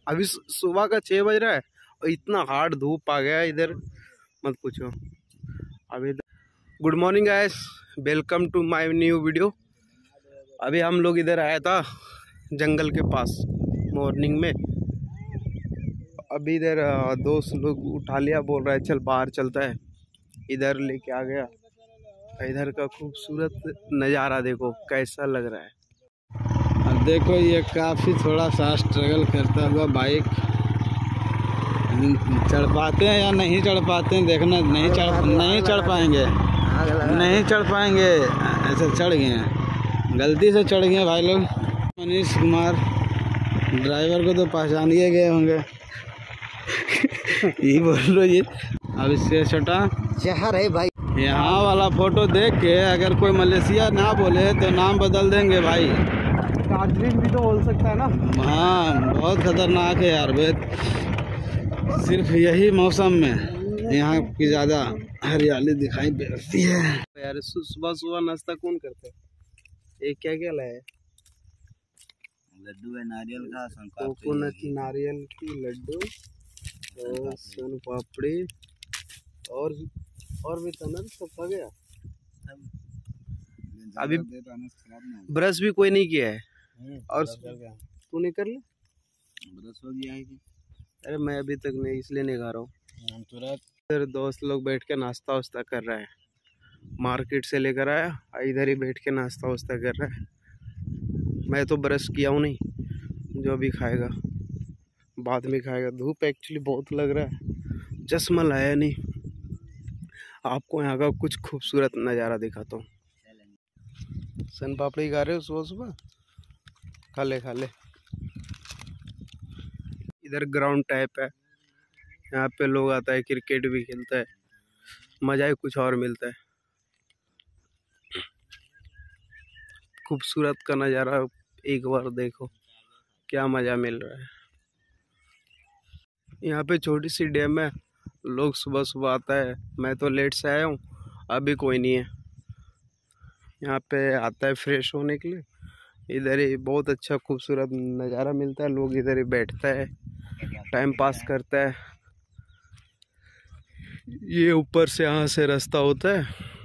अभी सुबह का 6 बज रहा है और इतना हार्ड धूप आ गया है इधर, मत पूछो। अभी good morning guys, welcome to my new video. अभी हम लोग इधर आया था जंगल के पास मॉर्निंग में। अभी इधर दोस्त लोग उठा लिया, बोल रहा है चल बाहर चलता है, इधर लेके आ गया। इधर का खूबसूरत नज़ारा देखो कैसा लग रहा है। अब देखो ये काफ़ी थोड़ा सा स्ट्रगल करता हुआ बाइक चढ़ पाते हैं या नहीं चढ़ पाते हैं, देखना। नहीं चढ़ पाएंगे, नहीं चढ़ पाएंगे। ऐसे चढ़ गए हैं, गलती से चढ़ गए भाई लोग। मनीष कुमार ड्राइवर को तो पहचान ही गए होंगे। यही बोल लो जी। अब इससे छोटा शहर है भाई। यहाँ वाला फोटो देख के अगर कोई मलेशिया ना बोले तो नाम बदल देंगे भाई। दार्जिलिंग भी तो बोल सकता है ना। हाँ, बहुत खतरनाक है यार। सिर्फ यही मौसम में यहाँ की ज़्यादा हरियाली दिखाई देती है यार। सुबह सुबह नाश्ता कौन करता है? ये क्या क्या लाया है? लड्डू है नारियल का, कोकोनट नारियल की लड्डू और सोन पापड़ी और भी तनर सब खा गया। अभी ब्रश भी कोई नहीं किया है। और तू नहीं कर ले? ब्रश हो गया है। अरे मैं अभी तक नहीं, इसलिए नहीं खा रहा हूँ। इधर दोस्त लोग बैठ के नाश्ता वास्ता कर रहा है, मार्केट से लेकर आया, इधर ही बैठ के नाश्ता वास्ता कर रहा है। मैं तो ब्रश किया हूँ नहीं, जो भी खाएगा बाद में खाएगा। धूप एक्चुअली बहुत लग रहा है, चश्मा लाया नहीं। आपको यहाँ का कुछ खूबसूरत नज़ारा दिखाता हूँ। सन पापड़ी खा रहे हो सुबह सुबह? खा ले खा ले। इधर ग्राउंड टाइप है, यहाँ पे लोग आता है, क्रिकेट भी खेलता है, मज़ा ही कुछ और मिलता है। खूबसूरत का नज़ारा एक बार देखो, क्या मज़ा मिल रहा है। यहाँ पे छोटी सी डैम है, लोग सुबह सुबह आता है। मैं तो लेट से आया हूँ, अभी कोई नहीं है। यहाँ पे आता है फ्रेश होने के लिए। इधर ही बहुत अच्छा खूबसूरत नज़ारा मिलता है, लोग इधर ही बैठता है, टाइम पास करता है। ये ऊपर से यहाँ से रास्ता होता है,